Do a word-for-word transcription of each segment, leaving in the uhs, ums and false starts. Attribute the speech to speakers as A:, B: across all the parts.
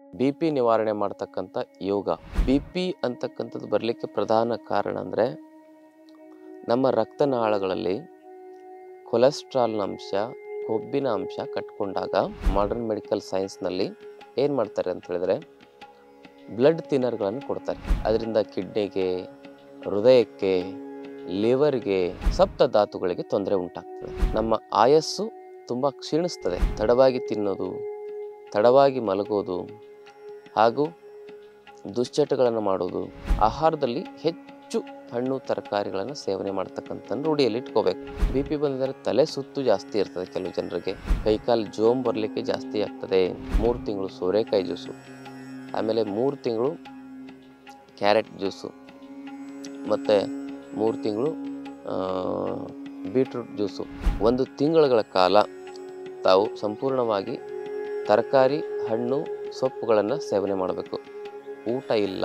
A: B P ನಿವಾರಣೆ ಮಾಡ್ತಕ್ಕಂಥ ಯೋಗ. B P ಅಂತಕ್ಕಂಥದ್ದು ಬರಲಿಕ್ಕೆ ಪ್ರಧಾನ ಕಾರಣ ಅಂದರೆ ನಮ್ಮ ರಕ್ತನಾಳಗಳಲ್ಲಿ ಕೊಲೆಸ್ಟ್ರಾಲ್ನ ಅಂಶ, ಕೊಬ್ಬಿನ ಅಂಶ ಕಟ್ಕೊಂಡಾಗ ಮಾಡರ್ನ್ ಮೆಡಿಕಲ್ ಸೈನ್ಸ್ನಲ್ಲಿ ಏನು ಮಾಡ್ತಾರೆ ಅಂತ ಹೇಳಿದ್ರೆ ಬ್ಲಡ್ ಥಿನ್ನರ್ಗಳನ್ನು ಕೊಡ್ತಾರೆ. ಅದರಿಂದ ಕಿಡ್ನಿಗೆ, ಹೃದಯಕ್ಕೆ, ಲಿವರ್ಗೆ, ಸಪ್ತ ಧಾತುಗಳಿಗೆ ತೊಂದರೆ ಉಂಟಾಗ್ತದೆ. ನಮ್ಮ ಆಯಸ್ಸು ತುಂಬ ಕ್ಷೀಣಿಸ್ತದೆ. ತಡವಾಗಿ ತಿನ್ನೋದು, ತಡವಾಗಿ ಮಲಗೋದು ಹಾಗೂ ದುಶ್ಚಟಗಳನ್ನು ಮಾಡೋದು, ಆಹಾರದಲ್ಲಿ ಹೆಚ್ಚು ಹಣ್ಣು ತರಕಾರಿಗಳನ್ನು ಸೇವನೆ ಮಾಡ್ತಕ್ಕಂಥ ರೂಢಿಯಲ್ಲಿ ಇಟ್ಕೋಬೇಕು. ಬಿ ಪಿ ಬಂದರೆ ತಲೆ ಸುತ್ತು ಜಾಸ್ತಿ ಇರ್ತದೆ. ಕೆಲವು ಜನರಿಗೆ ಕೈಕಾಲು ಜೋಮ್ ಬರಲಿಕ್ಕೆ ಜಾಸ್ತಿ ಆಗ್ತದೆ. ಮೂರು ತಿಂಗಳು ಸೋರೆಕಾಯಿ ಜ್ಯೂಸು, ಆಮೇಲೆ ಮೂರು ತಿಂಗಳು ಕ್ಯಾರೆಟ್ ಜ್ಯೂಸು, ಮತ್ತು ಮೂರು ತಿಂಗಳು ಬೀಟ್ರೂಟ್ ಜ್ಯೂಸು, ಒಂದು ತಿಂಗಳುಗಳ ಕಾಲ ತಾವು ಸಂಪೂರ್ಣವಾಗಿ ತರಕಾರಿ, ಹಣ್ಣು, ಸೊಪ್ಪುಗಳನ್ನು ಸೇವನೆ ಮಾಡಬೇಕು. ಊಟ ಇಲ್ಲ.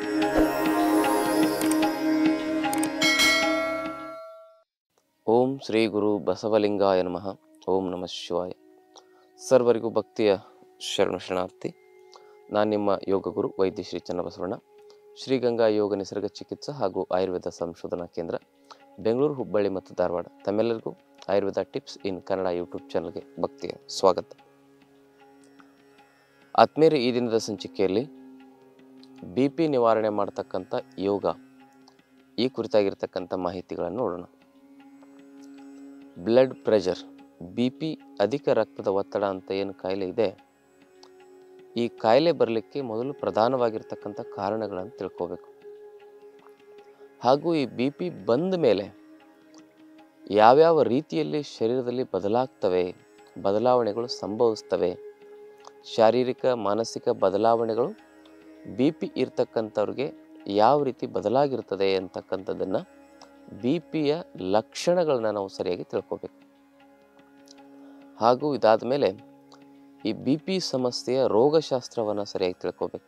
A: ಓಂ ಶ್ರೀ ಗುರು ಬಸವಲಿಂಗಾಯ ನಮಃ. ಓಂ ನಮಃ ಶಿವಾಯ. ಸರ್ವರಿಗೂ ಭಕ್ತಿಯ ಶರಣ ಶರಣಾರ್ಥಿ. ನಾನು ನಿಮ್ಮ ಯೋಗ ಗುರು ವೈದ್ಯ ಶ್ರೀ ಚನ್ನಬಸವಣ್ಣ, ಶ್ರೀಗಂಗಾ ಯೋಗ ನಿಸರ್ಗ ಚಿಕಿತ್ಸಾ ಹಾಗೂ ಆಯುರ್ವೇದ ಸಂಶೋಧನಾ ಕೇಂದ್ರ, ಬೆಂಗಳೂರು, ಹುಬ್ಬಳ್ಳಿ ಮತ್ತು ಧಾರವಾಡ. ತಮ್ಮೆಲ್ಲರಿಗೂ Ayurveda tips in Kannada YouTube ಚಾನಲ್ಗೆ ಭಕ್ತಿಯ ಸ್ವಾಗತ. ಆತ್ಮೀಯರೇ, ಈ ದಿನದ ಸಂಚಿಕೆಯಲ್ಲಿ ಬಿ ಪಿ ನಿವಾರಣೆ ಮಾಡ್ತಕ್ಕಂಥ ಯೋಗ, ಈ ಕುರಿತಾಗಿರ್ತಕ್ಕಂಥ ಮಾಹಿತಿಗಳನ್ನು ನೋಡೋಣ. ಬ್ಲಡ್ ಪ್ರೆಷರ್, ಬಿ ಪಿ, ಅಧಿಕ ರಕ್ತದ ಒತ್ತಡ ಅಂತ ಏನು ಕಾಯಿಲೆ ಇದೆ, ಈ ಕಾಯಿಲೆ ಬರಲಿಕ್ಕೆ ಮೊದಲು ಪ್ರಧಾನವಾಗಿರ್ತಕ್ಕಂಥ ಕಾರಣಗಳನ್ನು ತಿಳ್ಕೋಬೇಕು. ಹಾಗೂ ಈ ಬಿ ಪಿ ಬಂದ ಮೇಲೆ ಯಾವ್ಯಾವ ರೀತಿಯಲ್ಲಿ ಶರೀರದಲ್ಲಿ ಬದಲಾಗ್ತವೆ, ಬದಲಾವಣೆಗಳು ಸಂಭವಿಸ್ತವೆ, ಶಾರೀರಿಕ ಮಾನಸಿಕ ಬದಲಾವಣೆಗಳು ಬಿ ಪಿ ಇರ್ತಕ್ಕಂಥವ್ರಿಗೆ ಯಾವ ರೀತಿ ಬದಲಾಗಿರ್ತದೆ ಅಂತಕ್ಕಂಥದ್ದನ್ನು, ಬಿ ಪಿಯ ಲಕ್ಷಣಗಳನ್ನ ನಾವು ಸರಿಯಾಗಿ ತಿಳ್ಕೋಬೇಕು. ಹಾಗೂ ಇದಾದ ಮೇಲೆ ಈ ಬಿ ಪಿ ಸಮಸ್ಯೆಯ ರೋಗಶಾಸ್ತ್ರವನ್ನು ಸರಿಯಾಗಿ ತಿಳ್ಕೋಬೇಕು.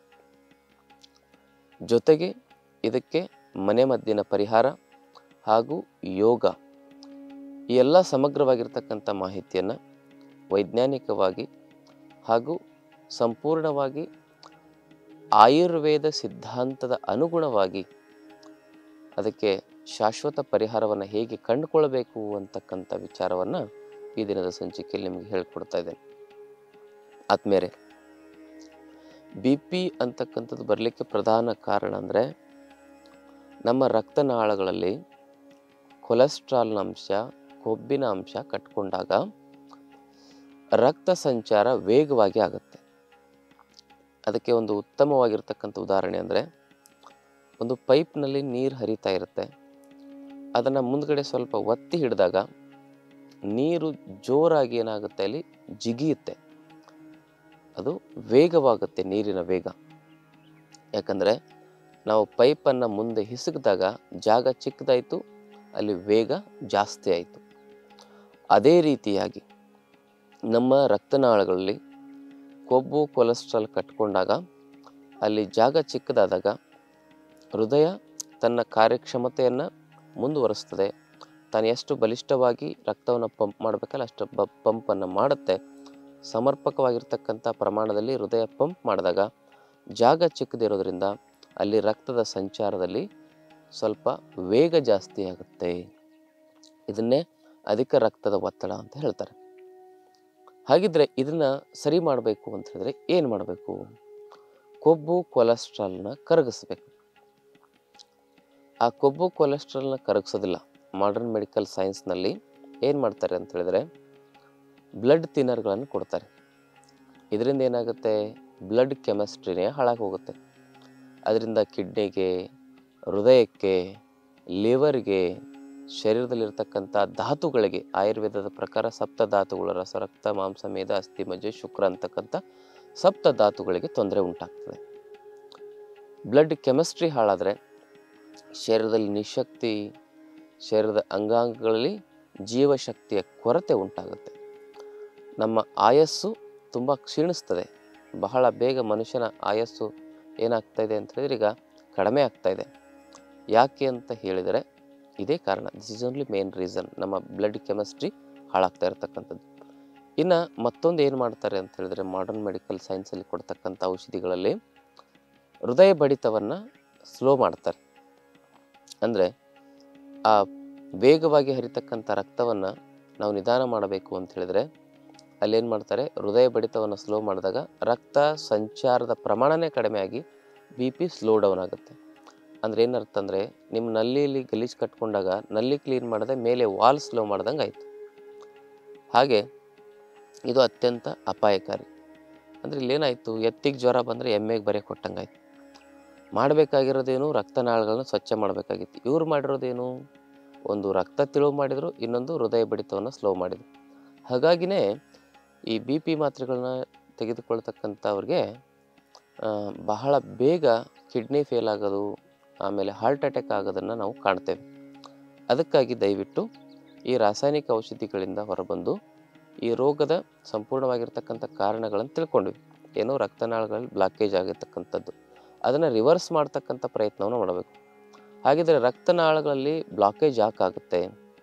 A: ಜೊತೆಗೆ ಇದಕ್ಕೆ ಮನೆಮದ್ದಿನ ಪರಿಹಾರ ಹಾಗೂ ಯೋಗ, ಈ ಎಲ್ಲ ಸಮಗ್ರವಾಗಿರ್ತಕ್ಕಂಥ ಮಾಹಿತಿಯನ್ನು ವೈಜ್ಞಾನಿಕವಾಗಿ ಹಾಗೂ ಸಂಪೂರ್ಣವಾಗಿ ಆಯುರ್ವೇದ ಸಿದ್ಧಾಂತದ ಅನುಗುಣವಾಗಿ ಅದಕ್ಕೆ ಶಾಶ್ವತ ಪರಿಹಾರವನ್ನು ಹೇಗೆ ಕಂಡುಕೊಳ್ಬೇಕು ಅಂತಕ್ಕಂಥ ವಿಚಾರವನ್ನು ಈ ದಿನದ ಸಂಚಿಕೆಯಲ್ಲಿ ನಿಮಗೆ ಹೇಳಿಕೊಡ್ತಾ ಇದ್ದೇನೆ. ಆತ್ಮೇರೆ, ಬಿ ಪಿ ಅಂತಕ್ಕಂಥದ್ದು ಬರಲಿಕ್ಕೆ ಪ್ರಧಾನ ಕಾರಣ ಅಂದರೆ ನಮ್ಮ ರಕ್ತನಾಳಗಳಲ್ಲಿ ಕೊಲೆಸ್ಟ್ರಾಲ್ನ ಅಂಶ, ಕೊಬ್ಬಿನ ಅಂಶ ಕಟ್ಕೊಂಡಾಗ ರಕ್ತ ಸಂಚಾರ ವೇಗವಾಗಿ ಆಗುತ್ತೆ. ಅದಕ್ಕೆ ಒಂದು ಉತ್ತಮವಾಗಿರ್ತಕ್ಕಂಥ ಉದಾಹರಣೆ ಅಂದರೆ, ಒಂದು ಪೈಪ್ನಲ್ಲಿ ನೀರು ಹರಿತಾ ಇರುತ್ತೆ, ಅದನ್ನು ಮುಂದ್ಗಡೆ ಸ್ವಲ್ಪ ಒತ್ತಿ ಹಿಡಿದಾಗ ನೀರು ಜೋರಾಗಿ ಏನಾಗುತ್ತೆ, ಅಲ್ಲಿ ಜಿಗಿಯುತ್ತೆ, ಅದು ವೇಗವಾಗುತ್ತೆ, ನೀರಿನ ವೇಗ. ಯಾಕಂದರೆ ನಾವು ಪೈಪನ್ನು ಮುಂದೆ ಹಿಸುಕಿದಾಗ ಜಾಗ ಚಿಕ್ಕದಾಯಿತು, ಅಲ್ಲಿ ವೇಗ ಜಾಸ್ತಿ ಆಯಿತು. ಅದೇ ರೀತಿಯಾಗಿ ನಮ್ಮ ರಕ್ತನಾಳಗಳಲ್ಲಿ ಕೊಬ್ಬು, ಕೊಲೆಸ್ಟ್ರಾಲ್ ಕಟ್ಕೊಂಡಾಗ ಅಲ್ಲಿ ಜಾಗ ಚಿಕ್ಕದಾದಾಗ ಹೃದಯ ತನ್ನ ಕಾರ್ಯಕ್ಷಮತೆಯನ್ನು ಮುಂದುವರಿಸ್ತದೆ. ತಾನು ಎಷ್ಟು ಬಲಿಷ್ಠವಾಗಿ ರಕ್ತವನ್ನು ಪಂಪ್ ಮಾಡಬೇಕಲ್ಲ ಅಷ್ಟು ಬ ಪಂಪನ್ನು ಮಾಡುತ್ತೆ. ಸಮರ್ಪಕವಾಗಿರ್ತಕ್ಕಂಥ ಪ್ರಮಾಣದಲ್ಲಿ ಹೃದಯ ಪಂಪ್ ಮಾಡಿದಾಗ ಜಾಗ ಚಿಕ್ಕದಿರೋದ್ರಿಂದ ಅಲ್ಲಿ ರಕ್ತದ ಸಂಚಾರದಲ್ಲಿ ಸ್ವಲ್ಪ ವೇಗ ಜಾಸ್ತಿ ಆಗುತ್ತೆ. ಇದನ್ನೇ ಅಧಿಕ ರಕ್ತದ ಒತ್ತಡ ಅಂತ ಹೇಳ್ತಾರೆ. ಹಾಗಿದ್ರೆ ಇದನ್ನು ಸರಿ ಮಾಡಬೇಕು ಅಂತ ಹೇಳಿದ್ರೆ ಏನು ಮಾಡಬೇಕು? ಕೊಬ್ಬು ಕೊಲೆಸ್ಟ್ರಾಲ್ನ ಕರಗಿಸ್ಬೇಕು. ಆ ಕೊಬ್ಬು ಕೊಲೆಸ್ಟ್ರಾಲ್ನ ಕರಗಿಸೋದಿಲ್ಲ. ಮಾಡರ್ನ್ ಮೆಡಿಕಲ್ ಸೈನ್ಸ್ನಲ್ಲಿ ಏನು ಮಾಡ್ತಾರೆ ಅಂತ ಹೇಳಿದ್ರೆ ಬ್ಲಡ್ ಥಿನ್ನರ್ಗಳನ್ನು ಕೊಡ್ತಾರೆ. ಇದರಿಂದ ಏನಾಗುತ್ತೆ, ಬ್ಲಡ್ ಕೆಮಿಸ್ಟ್ರಿನೇ ಹಾಳಾಗಿ ಹೋಗುತ್ತೆ. ಅದರಿಂದ ಕಿಡ್ನಿಗೆ, ಹೃದಯಕ್ಕೆ, ಲಿವರ್ಗೆ, ಶರೀರದಲ್ಲಿರ್ತಕ್ಕಂಥ ಧಾತುಗಳಿಗೆ, ಆಯುರ್ವೇದದ ಪ್ರಕಾರ ಸಪ್ತ ಧಾತುಗಳು, ರಸ, ರಕ್ತ, ಮಾಂಸ, ಮೇದ, ಅಸ್ಥಿ, ಮಜ್ಜೆ, ಶುಕ್ರ ಅಂತಕ್ಕಂಥ ಸಪ್ತ ಧಾತುಗಳಿಗೆ ತೊಂದರೆ ಉಂಟಾಗ್ತದೆ. ಬ್ಲಡ್ ಕೆಮಿಸ್ಟ್ರಿ ಹಾಳಾದರೆ ಶರೀರದಲ್ಲಿ ನಿಶಕ್ತಿ, ಶರೀರದ ಅಂಗಾಂಗಗಳಲ್ಲಿ ಜೀವಶಕ್ತಿಯ ಕೊರತೆ ಉಂಟಾಗುತ್ತೆ. ನಮ್ಮ ಆಯಸ್ಸು ತುಂಬ ಕ್ಷೀಣಿಸ್ತದೆ. ಬಹಳ ಬೇಗ ಮನುಷ್ಯನ ಆಯಸ್ಸು ಏನಾಗ್ತಾ ಇದೆ ಅಂತ ಹೇಳಿದ್ರೆ ಈಗ ಕಡಿಮೆ ಆಗ್ತಾ ಇದೆ. ಯಾಕೆ ಅಂತ ಹೇಳಿದರೆ ಇದೇ ಕಾರಣ. This is only main reason. ನಮ್ಮ ಬ್ಲಡ್ ಕೆಮಿಸ್ಟ್ರಿ ಹಾಳಾಗ್ತಾ ಇರತಕ್ಕಂಥದ್ದು. ಇನ್ನು ಮತ್ತೊಂದು ಏನು ಮಾಡ್ತಾರೆ ಅಂತ ಹೇಳಿದ್ರೆ ಮಾಡರ್ನ್ ಮೆಡಿಕಲ್ ಸೈನ್ಸಲ್ಲಿ ಕೊಡ್ತಕ್ಕಂಥ ಔಷಧಿಗಳಲ್ಲಿ ಹೃದಯ ಬಡಿತವನ್ನು ಸ್ಲೋ ಮಾಡ್ತಾರೆ. ಅಂದರೆ ಆ ವೇಗವಾಗಿ ಹರಿತಕ್ಕಂಥ ರಕ್ತವನ್ನು ನಾವು ನಿಧಾನ ಮಾಡಬೇಕು ಅಂತ ಹೇಳಿದ್ರೆ ಅಲ್ಲೇನು ಮಾಡ್ತಾರೆ, ಹೃದಯ ಬಡಿತವನ್ನು ಸ್ಲೋ ಮಾಡಿದಾಗ ರಕ್ತ ಸಂಚಾರದ ಪ್ರಮಾಣನೇ ಕಡಿಮೆ ಆಗಿ ಬಿ ಪಿ ಸ್ಲೋ ಡೌನ್ ಆಗುತ್ತೆ. ಅಂದರೆ ಏನರ್ಥ ಅಂದರೆ ನಿಮ್ಮ ನಲ್ಲಿಯಲ್ಲಿ ಗಲೀಜು ಕಟ್ಕೊಂಡಾಗ ನಲ್ಲಿ ಕ್ಲೀನ್ ಮಾಡದೆ ಮೇಲೆ ವಾಲ್ ಸ್ಲೋ ಮಾಡ್ದಂಗೆ ಆಯಿತು. ಹಾಗೆ ಇದು ಅತ್ಯಂತ ಅಪಾಯಕಾರಿ. ಅಂದರೆ ಇಲ್ಲೇನಾಯಿತು, ಎತ್ತಿಗೆ ಜ್ವರ ಬಂದರೆ ಎಮ್ಮೆಗೆ ಬರೆ ಕೊಟ್ಟಂಗಾಯ್ತು. ಮಾಡಬೇಕಾಗಿರೋದೇನು, ರಕ್ತನಾಳಗಳನ್ನ ಸ್ವಚ್ಛ ಮಾಡಬೇಕಾಗಿತ್ತು. ಇವ್ರು ಮಾಡಿರೋದೇನು, ಒಂದು ರಕ್ತ ತಿಳುವು ಮಾಡಿದರು, ಇನ್ನೊಂದು ಹೃದಯ ಬಡಿತವನ್ನು ಸ್ಲೋ ಮಾಡಿದರು. ಹಾಗಾಗಿನೇ ಈ ಬಿ ಪಿ ಮಾತ್ರೆಗಳನ್ನ ತೆಗೆದುಕೊಳ್ತಕ್ಕಂಥವ್ರಿಗೆ ಬಹಳ ಬೇಗ ಕಿಡ್ನಿ ಫೇಲ್ ಆಗೋದು, ಆಮೇಲೆ ಹಾರ್ಟ್ ಅಟ್ಯಾಕ್ ಆಗೋದನ್ನು ನಾವು ಕಾಣ್ತೇವೆ. ಅದಕ್ಕಾಗಿ ದಯವಿಟ್ಟು ಈ ರಾಸಾಯನಿಕ ಔಷಧಿಗಳಿಂದ ಹೊರಬಂದು ಈ ರೋಗದ ಸಂಪೂರ್ಣವಾಗಿರ್ತಕ್ಕಂಥ ಕಾರಣಗಳನ್ನು ತಿಳ್ಕೊಂಡ್ವಿ. ಏನೋ ರಕ್ತನಾಳಗಳಲ್ಲಿ ಬ್ಲಾಕೇಜ್ ಆಗಿರ್ತಕ್ಕಂಥದ್ದು, ಅದನ್ನು ರಿವರ್ಸ್ ಮಾಡ್ತಕ್ಕಂಥ ಪ್ರಯತ್ನವನ್ನು ಮಾಡಬೇಕು. ಹಾಗಿದ್ರೆ ರಕ್ತನಾಳಗಳಲ್ಲಿ ಬ್ಲಾಕೇಜ್ ಯಾಕಾಗುತ್ತೆ?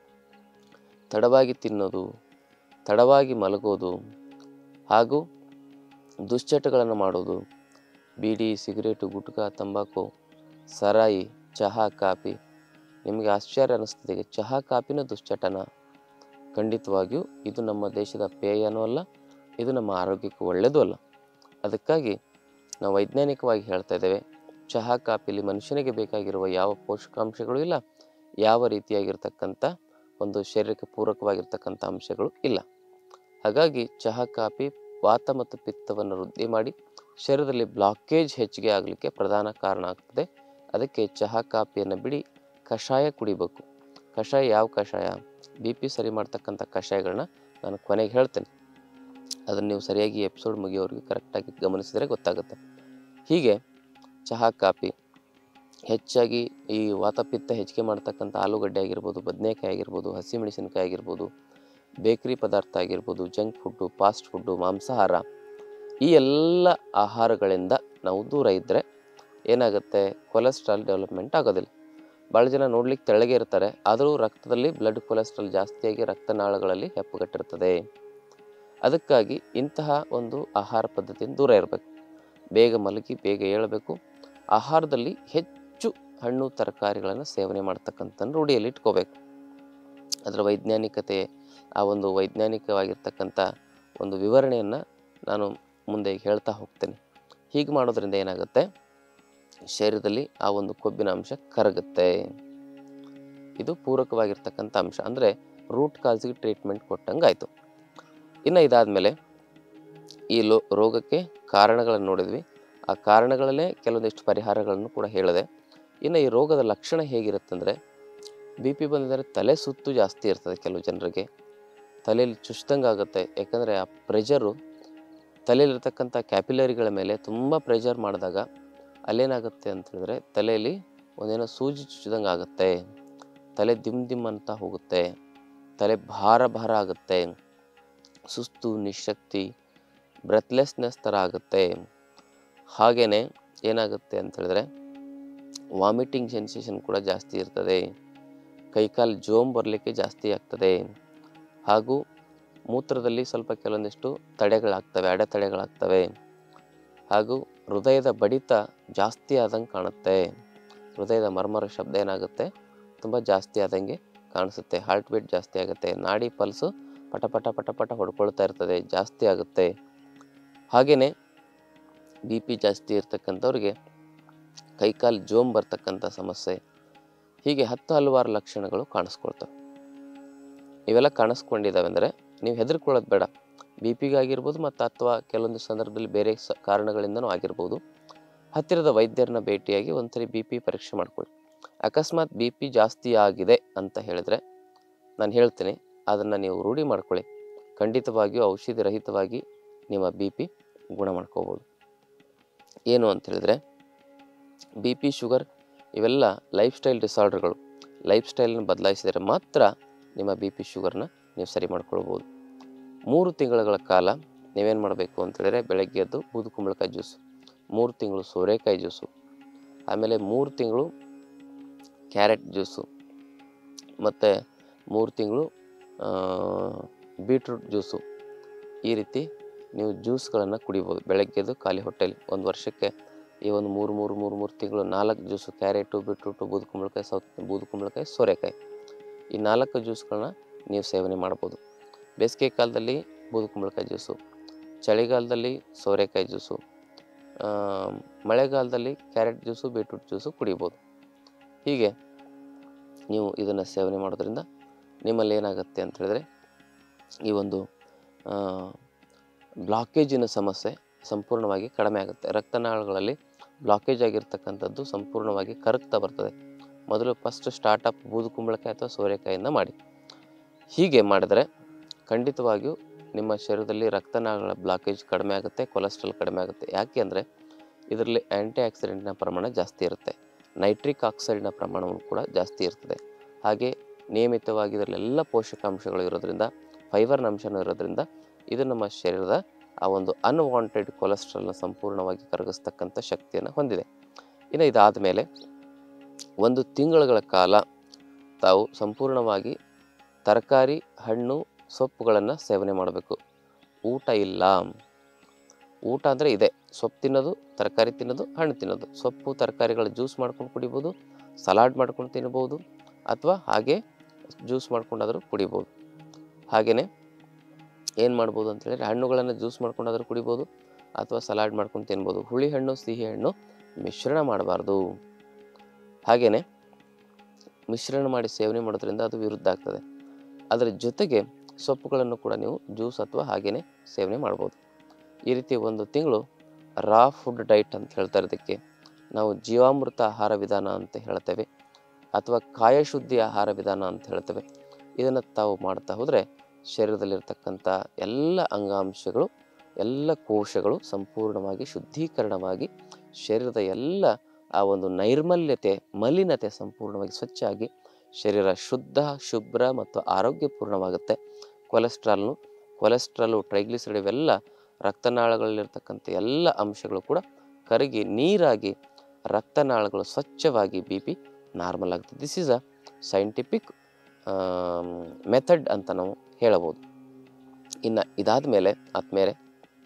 A: ತಡವಾಗಿ ತಿನ್ನೋದು, ತಡವಾಗಿ ಮಲಗೋದು, ಹಾಗೂ ದುಶ್ಚಟಗಳನ್ನು ಮಾಡೋದು, ಬೀಡಿ, ಸಿಗರೇಟು, ಗುಟ್ಕಾ, ತಂಬಾಕು, ಸರಾಯಿ, ಚಹಾ, ಕಾಫಿ. ನಿಮಗೆ ಆಶ್ಚರ್ಯ ಅನ್ನಿಸ್ತದೆ, ಚಹಾ ಕಾಫಿನ ದುಶ್ಚಟನ? ಖಂಡಿತವಾಗಿಯೂ ಇದು ನಮ್ಮ ದೇಶದ ಪೇಯನೂ ಅಲ್ಲ, ಇದು ನಮ್ಮ ಆರೋಗ್ಯಕ್ಕೆ ಒಳ್ಳೆಯದೂ ಅಲ್ಲ. ಅದಕ್ಕಾಗಿ ನಾವು ವೈಜ್ಞಾನಿಕವಾಗಿ ಹೇಳ್ತಾ ಇದ್ದೇವೆ, ಚಹಾ ಕಾಫಿಲಿ ಮನುಷ್ಯನಿಗೆ ಬೇಕಾಗಿರುವ ಯಾವ ಪೋಷಕಾಂಶಗಳು ಇಲ್ಲ, ಯಾವ ರೀತಿಯಾಗಿರ್ತಕ್ಕಂಥ ಒಂದು ಶರೀರಕ್ಕೆ ಪೂರಕವಾಗಿರ್ತಕ್ಕಂಥ ಅಂಶಗಳು ಇಲ್ಲ. ಹಾಗಾಗಿ ಚಹಾ ಕಾಫಿ ವಾತ ಮತ್ತು ಪಿತ್ತವನ್ನು ವೃದ್ಧಿ ಮಾಡಿ ಶರೀರದಲ್ಲಿ ಬ್ಲಾಕೇಜ್ ಹೆಚ್ಚಿಗೆ ಆಗಲಿಕ್ಕೆ ಪ್ರಧಾನ ಕಾರಣ ಆಗ್ತದೆ. ಅದಕ್ಕೆ ಚಹಾ ಕಾಫಿಯನ್ನು ಬಿಡಿ, ಕಷಾಯ ಕುಡಿಬೇಕು. ಕಷಾಯ ಯಾವ ಕಷಾಯ? ಬಿ ಪಿ ಸರಿ ಮಾಡ್ತಕ್ಕಂಥ ಕಷಾಯಗಳನ್ನ ನಾನು ಕೊನೆಗೆ ಹೇಳ್ತೇನೆ. ಅದನ್ನು ನೀವು ಸರಿಯಾಗಿ ಎಪಿಸೋಡ್ ಮುಗಿಯೋರಿಗೆ ಕರೆಕ್ಟಾಗಿ ಗಮನಿಸಿದರೆ ಗೊತ್ತಾಗುತ್ತೆ. ಹೀಗೆ ಚಹಾ ಕಾಫಿ ಹೆಚ್ಚಾಗಿ ಈ ವಾತಪಿತ್ತ ಹೆಚ್ಚಿಗೆ ಮಾಡ್ತಕ್ಕಂಥ ಆಲೂಗಡ್ಡೆ ಆಗಿರ್ಬೋದು, ಬದನೆಕಾಯಿ ಆಗಿರ್ಬೋದು, ಹಸಿಮೆಣಸಿನಕಾಯಿ ಆಗಿರ್ಬೋದು, ಬೇಕರಿ ಪದಾರ್ಥ ಆಗಿರ್ಬೋದು, ಜಂಕ್ ಫುಡ್ಡು, ಫಾಸ್ಟ್ ಫುಡ್ಡು, ಮಾಂಸಾಹಾರ, ಈ ಎಲ್ಲ ಆಹಾರಗಳಿಂದ ನಾವು ದೂರ ಇದ್ದರೆ ಏನಾಗುತ್ತೆ, ಕೊಲೆಸ್ಟ್ರಾಲ್ ಡೆವಲಪ್ಮೆಂಟ್ ಆಗೋದಿಲ್ಲ. ಭಾಳ ಜನ ನೋಡ್ಲಿಕ್ಕೆ ತೆಳ್ಳಗೆ ಇರ್ತಾರೆ, ಆದರೂ ರಕ್ತದಲ್ಲಿ ಬ್ಲಡ್ ಕೊಲೆಸ್ಟ್ರಾಲ್ ಜಾಸ್ತಿಯಾಗಿ ರಕ್ತನಾಳಗಳಲ್ಲಿ ಹೆಪ್ಪುಗಟ್ಟಿರ್ತದೆ. ಅದಕ್ಕಾಗಿ ಇಂತಹ ಒಂದು ಆಹಾರ ಪದ್ಧತಿಯಿಂದ ದೂರ ಇರಬೇಕು. ಬೇಗ ಮಲಗಿ ಬೇಗ ಏಳಬೇಕು. ಆಹಾರದಲ್ಲಿ ಹೆಚ್ಚು ಹಣ್ಣು ತರಕಾರಿಗಳನ್ನು ಸೇವನೆ ಮಾಡ್ತಕ್ಕಂಥ ರೂಢಿಯಲ್ಲಿ ಇಟ್ಕೋಬೇಕು. ಅದರ ವೈಜ್ಞಾನಿಕತೆ, ಆ ಒಂದು ವೈಜ್ಞಾನಿಕವಾಗಿರ್ತಕ್ಕಂಥ ಒಂದು ವಿವರಣೆಯನ್ನು ನಾನು ಮುಂದೆ ಹೇಳ್ತಾ ಹೋಗ್ತೇನೆ. ಹೀಗೆ ಮಾಡೋದ್ರಿಂದ ಏನಾಗುತ್ತೆ, ಶರೀರದಲ್ಲಿ ಆ ಒಂದು ಕೊಬ್ಬಿನ ಅಂಶ ಕರಗುತ್ತೆ. ಇದು ಪೂರಕವಾಗಿರ್ತಕ್ಕಂಥ ಅಂಶ, ಅಂದರೆ ರೂಟ್ ಕಾಲ್ಸಿಗೆ ಟ್ರೀಟ್ಮೆಂಟ್ ಕೊಟ್ಟಂಗೆ ಆಯಿತು. ಇನ್ನು ಇದಾದಮೇಲೆ ಈ ಲೋ ರೋಗಕ್ಕೆ ಕಾರಣಗಳನ್ನು ನೋಡಿದ್ವಿ. ಆ ಕಾರಣಗಳಲ್ಲೇ ಕೆಲವೊಂದಿಷ್ಟು ಪರಿಹಾರಗಳನ್ನು ಕೂಡ ಹೇಳಿದೆ. ಇನ್ನು ಈ ರೋಗದ ಲಕ್ಷಣ ಹೇಗಿರುತ್ತಂದರೆ, ಬಿ ಪಿ ಬಂದಿದ್ದರೆ ತಲೆ ಸುತ್ತು ಜಾಸ್ತಿ ಇರ್ತದೆ. ಕೆಲವು ಜನರಿಗೆ ತಲೆಯಲ್ಲಿ ಚುಚ್ದಂಗೆ ಆಗುತ್ತೆ. ಯಾಕಂದರೆ ಆ ಪ್ರೆಷರು ತಲೆಯಲ್ಲಿರ್ತಕ್ಕಂಥ ಕ್ಯಾಪಿಲರಿಗಳ ಮೇಲೆ ತುಂಬ ಪ್ರೆಷರ್ ಮಾಡಿದಾಗ ಅಲ್ಲೇನಾಗುತ್ತೆ ಅಂತ ಹೇಳಿದ್ರೆ ತಲೆಯಲ್ಲಿ ಒಂದೇನೋ ಸೂಜಿ ಚುಚ್ಚಿದಂಗೆ ಆಗುತ್ತೆ. ತಲೆ ದಿಮ್ ದಿಮ್ ಅಂತ ಹೋಗುತ್ತೆ, ತಲೆ ಭಾರ ಭಾರ ಆಗುತ್ತೆ, ಸುಸ್ತು, ನಿಶಕ್ತಿ, ಬ್ರೆತ್ಲೆಸ್ನೆಸ್ ಥರ ಆಗುತ್ತೆ. ಹಾಗೆಯೇ ಏನಾಗುತ್ತೆ ಅಂತ ಹೇಳಿದ್ರೆ ವಾಮಿಟಿಂಗ್ ಸೆನ್ಸೇಷನ್ ಕೂಡ ಜಾಸ್ತಿ ಇರ್ತದೆ. ಕೈಕಾಲು ಜೋಮ್ ಬರಲಿಕ್ಕೆ ಜಾಸ್ತಿ ಆಗ್ತದೆ. ಹಾಗೂ ಮೂತ್ರದಲ್ಲಿ ಸ್ವಲ್ಪ ಕೆಲವೊಂದಿಷ್ಟು ತಡೆಗಳಾಗ್ತವೆ, ಅಡೆತಡೆಗಳಾಗ್ತವೆ. ಹಾಗೂ ಹೃದಯದ ಬಡಿತ ಜಾಸ್ತಿ ಆದಂಗೆ ಕಾಣುತ್ತೆ. ಹೃದಯದ ಮರ್ಮರ ಶಬ್ದ ಏನಾಗುತ್ತೆ, ತುಂಬ ಜಾಸ್ತಿ ಆದಂಗೆ ಕಾಣಿಸುತ್ತೆ. ಹಾರ್ಟ್ ಬೀಟ್ ಜಾಸ್ತಿ ಆಗುತ್ತೆ. ನಾಡಿ ಪಲ್ಸು ಪಟ ಪಟ ಪಟ ಪಟ ಹೊಡ್ಕೊಳ್ತಾ ಇರ್ತದೆ, ಜಾಸ್ತಿ ಆಗುತ್ತೆ. ಹಾಗೆಯೇ ಬಿ ಪಿ ಜಾಸ್ತಿ ಇರ್ತಕ್ಕಂಥವ್ರಿಗೆ ಕೈಕಾಲು ಜೋಮ್ ಬರ್ತಕ್ಕಂಥ ಸಮಸ್ಯೆ, ಹೀಗೆ ಹತ್ತು ಹಲವಾರು ಲಕ್ಷಣಗಳು ಕಾಣಿಸ್ಕೊಳ್ತವೆ. ಇವೆಲ್ಲ ಕಾಣಿಸ್ಕೊಂಡಿದ್ದಾವೆ ಅಂದರೆ ನೀವು ಹೆದರ್ಕೊಳ್ಳೋದು ಬೇಡ. ಬಿ ಪಿಗಾಗಿರ್ಬೋದು ಮತ್ತು ಅಥವಾ ಕೆಲವೊಂದು ಸಂದರ್ಭದಲ್ಲಿ ಬೇರೆ ಸ ಕಾರಣಗಳಿಂದನೂ ಆಗಿರ್ಬೋದು. ಹತ್ತಿರದ ವೈದ್ಯರನ್ನ ಭೇಟಿಯಾಗಿ ಒಂದ್ಸರಿ ಬಿ ಪಿ ಪರೀಕ್ಷೆ ಮಾಡ್ಕೊಳ್ಳಿ. ಅಕಸ್ಮಾತ್ ಬಿ ಪಿ ಜಾಸ್ತಿ ಆಗಿದೆ ಅಂತ ಹೇಳಿದ್ರೆ ನಾನು ಹೇಳ್ತೀನಿ, ಅದನ್ನು ನೀವು ರೂಢಿ ಮಾಡ್ಕೊಳ್ಳಿ. ಖಂಡಿತವಾಗಿಯೂ ಔಷಧಿ ರಹಿತವಾಗಿ ನಿಮ್ಮ ಬಿ ಪಿ ಗುಣ ಮಾಡ್ಕೋಬೋದು. ಏನು ಅಂತ ಹೇಳಿದ್ರೆ ಬಿ ಪಿ, ಶುಗರ್ ಇವೆಲ್ಲ ಲೈಫ್ ಸ್ಟೈಲ್ ಡಿಸಾರ್ಡರ್ಗಳು. ಲೈಫ್ ಸ್ಟೈಲನ್ನು ಬದಲಾಯಿಸಿದರೆ ಮಾತ್ರ ನಿಮ್ಮ ಬಿ ಪಿ ಶುಗರ್ನ ನೀವು ಸರಿ ಮಾಡ್ಕೊಳ್ಬೋದು. ಮೂರು ತಿಂಗಳ ಕಾಲ ನೀವೇನು ಮಾಡಬೇಕು ಅಂತೇಳಿದ್ರೆ ಬೆಳಗ್ಗೆ ಎದ್ದು ಬೂದು ಕುಂಬಳಕಾಯಿ ಜ್ಯೂಸು, ಮೂರು ತಿಂಗಳು ಸೋರೆಕಾಯಿ ಜ್ಯೂಸು, ಆಮೇಲೆ ಮೂರು ತಿಂಗಳು ಕ್ಯಾರೆಟ್ ಜ್ಯೂಸು, ಮತ್ತು ಮೂರು ತಿಂಗಳು ಬೀಟ್ರೂಟ್ ಜ್ಯೂಸು, ಈ ರೀತಿ ನೀವು ಜ್ಯೂಸ್ಗಳನ್ನು ಕುಡಿಬೋದು ಬೆಳಗ್ಗೆದು ಖಾಲಿ ಹೊಟ್ಟೆಲಿ. ಒಂದು ವರ್ಷಕ್ಕೆ ಈ ಒಂದು ಮೂರು ಮೂರು ಮೂರು ಮೂರು ತಿಂಗಳು ನಾಲ್ಕು ಜ್ಯೂಸು, ಕ್ಯಾರೆಟು, ಬೀಟ್ರೂಟು, ಬೂದುಕುಂಬಳಕಾಯಿ, ಸೌತ್ ಬೂದುಕುಂಬಳಕಾಯಿ, ಸೋರೆಕಾಯಿ, ಈ ನಾಲ್ಕು ಜ್ಯೂಸ್ಗಳನ್ನ ನೀವು ಸೇವನೆ ಮಾಡ್ಬೋದು. ಬೇಸಿಗೆ ಕಾಲದಲ್ಲಿ ಬೂದುಕುಂಬಳಕಾಯಿ ಜ್ಯೂಸು, ಚಳಿಗಾಲದಲ್ಲಿ ಸೋರೆಕಾಯಿ ಜ್ಯೂಸು, ಮಳೆಗಾಲದಲ್ಲಿ ಕ್ಯಾರೆಟ್ ಜ್ಯೂಸು, ಬೀಟ್ರೂಟ್ ಜ್ಯೂಸು ಕುಡಿಬೋದು. ಹೀಗೆ ನೀವು ಇದನ್ನು ಸೇವನೆ ಮಾಡೋದ್ರಿಂದ ನಿಮ್ಮಲ್ಲಿ ಏನಾಗುತ್ತೆ ಅಂತ ಹೇಳಿದ್ರೆ ಈ ಒಂದು ಬ್ಲಾಕೇಜಿನ ಸಮಸ್ಯೆ ಸಂಪೂರ್ಣವಾಗಿ ಕಡಿಮೆ ಆಗುತ್ತೆ. ರಕ್ತನಾಳಗಳಲ್ಲಿ ಬ್ಲಾಕೇಜ್ ಆಗಿರ್ತಕ್ಕಂಥದ್ದು ಸಂಪೂರ್ಣವಾಗಿ ಕರಗ್ತಾ ಬರ್ತದೆ. ಮೊದಲು ಫಸ್ಟ್ ಸ್ಟಾರ್ಟಪ್ ಬೂದುಕುಂಬಳಕಾಯಿ ಅಥವಾ ಸೋರೆಕಾಯಿಯಿಂದ ಮಾಡಿ. ಹೀಗೆ ಮಾಡಿದರೆ ಖಂಡಿತವಾಗಿಯೂ ನಿಮ್ಮ ಶರೀರದಲ್ಲಿ ರಕ್ತನಾಳಗಳ ಬ್ಲಾಕೇಜ್ ಕಡಿಮೆ ಆಗುತ್ತೆ, ಕೊಲೆಸ್ಟ್ರಾಲ್ ಕಡಿಮೆ ಆಗುತ್ತೆ. ಯಾಕೆ ಅಂದರೆ ಇದರಲ್ಲಿ ಆ್ಯಂಟಿ ಆಕ್ಸಿಡೆಂಟ್ನ ಪ್ರಮಾಣ ಜಾಸ್ತಿ ಇರುತ್ತೆ, ನೈಟ್ರಿಕ್ ಆಕ್ಸೈಡ್ನ ಪ್ರಮಾಣವೂ ಕೂಡ ಜಾಸ್ತಿ ಇರ್ತದೆ. ಹಾಗೆ ನಿಯಮಿತವಾಗಿ ಇದರಲ್ಲೆಲ್ಲ ಪೋಷಕಾಂಶಗಳು ಇರೋದ್ರಿಂದ, ಫೈಬರ್ನ ಅಂಶನೂ ಇರೋದ್ರಿಂದ ಇದು ನಮ್ಮ ಶರೀರದ ಆ ಒಂದು ಅನ್ವಾಂಟೆಡ್ ಕೊಲೆಸ್ಟ್ರಾಲ್ನ ಸಂಪೂರ್ಣವಾಗಿ ಕರಗಿಸ್ತಕ್ಕಂಥ ಶಕ್ತಿಯನ್ನು ಹೊಂದಿದೆ. ಇನ್ನು ಇದಾದ ಮೇಲೆ ಒಂದು ತಿಂಗಳುಗಳ ಕಾಲ ತಾವು ಸಂಪೂರ್ಣವಾಗಿ ತರಕಾರಿ, ಹಣ್ಣು, ಸೊಪ್ಪುಗಳನ್ನು ಸೇವನೆ ಮಾಡಬೇಕು. ಊಟ ಇಲ್ಲ. ಊಟ ಅಂದರೆ ಇದೆ, ಸೊಪ್ಪು ತಿನ್ನೋದು, ತರಕಾರಿ ತಿನ್ನೋದು, ಹಣ್ಣು ತಿನ್ನೋದು. ಸೊಪ್ಪು ತರಕಾರಿಗಳ ಜ್ಯೂಸ್ ಮಾಡ್ಕೊಂಡು ಕುಡಿಬೋದು, ಸಲಾಡ್ ಮಾಡ್ಕೊಂಡು ತಿನ್ಬೋದು, ಅಥವಾ ಹಾಗೆ ಜ್ಯೂಸ್ ಮಾಡ್ಕೊಂಡಾದರೂ ಕುಡಿಬೋದು. ಹಾಗೆಯೇ ಏನು ಮಾಡ್ಬೋದು ಅಂತ ಹೇಳಿದ್ರೆ ಹಣ್ಣುಗಳನ್ನು ಜ್ಯೂಸ್ ಮಾಡ್ಕೊಂಡಾದರೂ ಕುಡಿಬೋದು ಅಥವಾ ಸಲಾಡ್ ಮಾಡ್ಕೊಂಡು ತಿನ್ಬೋದು. ಹುಳಿ ಹಣ್ಣು, ಸಿಹಿ ಹಣ್ಣು ಮಿಶ್ರಣ ಮಾಡಬಾರ್ದು. ಹಾಗೆಯೇ ಮಿಶ್ರಣ ಮಾಡಿ ಸೇವನೆ ಮಾಡೋದ್ರಿಂದ ಅದು ವಿರುದ್ಧ ಆಗ್ತದೆ. ಅದರ ಜೊತೆಗೆ ಸೊಪ್ಪುಗಳನ್ನು ಕೂಡ ನೀವು ಜ್ಯೂಸ್ ಅಥವಾ ಹಾಗೆಯೇ ಸೇವನೆ ಮಾಡ್ಬೋದು. ಈ ರೀತಿ ಒಂದು ತಿಂಗಳು ರಾ ಫುಡ್ ಡೈಟ್ ಅಂತ ಹೇಳ್ತಾರೆ. ಇದಕ್ಕೆ ನಾವು ಜೀವಾಮೃತ ಆಹಾರ ವಿಧಾನ ಅಂತ ಹೇಳ್ತೇವೆ ಅಥವಾ ಕಾಯಶುದ್ಧಿ ಆಹಾರ ವಿಧಾನ ಅಂತ ಹೇಳ್ತೇವೆ. ಇದನ್ನು ತಾವು ಮಾಡ್ತಾ ಹೋದರೆ ಶರೀರದಲ್ಲಿರ್ತಕ್ಕಂಥ ಎಲ್ಲ ಅಂಗಾಂಶಗಳು, ಎಲ್ಲ ಕೋಶಗಳು ಸಂಪೂರ್ಣವಾಗಿ ಶುದ್ಧೀಕರಣವಾಗಿ ಶರೀರದ ಎಲ್ಲ ಆ ಒಂದು ನೈರ್ಮಲ್ಯತೆ, ಮಲಿನತೆ ಸಂಪೂರ್ಣವಾಗಿ ಸ್ವಚ್ಛ ಆಗಿ ಶರೀರ ಶುದ್ಧ, ಶುಭ್ರ ಮತ್ತು ಆರೋಗ್ಯಪೂರ್ಣವಾಗುತ್ತೆ. ಕೊಲೆಸ್ಟ್ರಾಲ್ನು ಕೊಲೆಸ್ಟ್ರಾಲು ಟ್ರೈಗ್ಲಿಸರೈಡ್ ಇವೆಲ್ಲ ರಕ್ತನಾಳಗಳಲ್ಲಿರ್ತಕ್ಕಂಥ ಎಲ್ಲ ಅಂಶಗಳು ಕೂಡ ಕರಗಿ ನೀರಾಗಿ ರಕ್ತನಾಳಗಳು ಸ್ವಚ್ಛವಾಗಿ ಬಿ ಪಿ ನಾರ್ಮಲ್ ಆಗುತ್ತೆ. This is a scientific method ಅಂತ ನಾವು ಹೇಳಬಹುದು. ಇನ್ನು ಇದಾದ ಮೇಲೆ ಆದಮೇಲೆ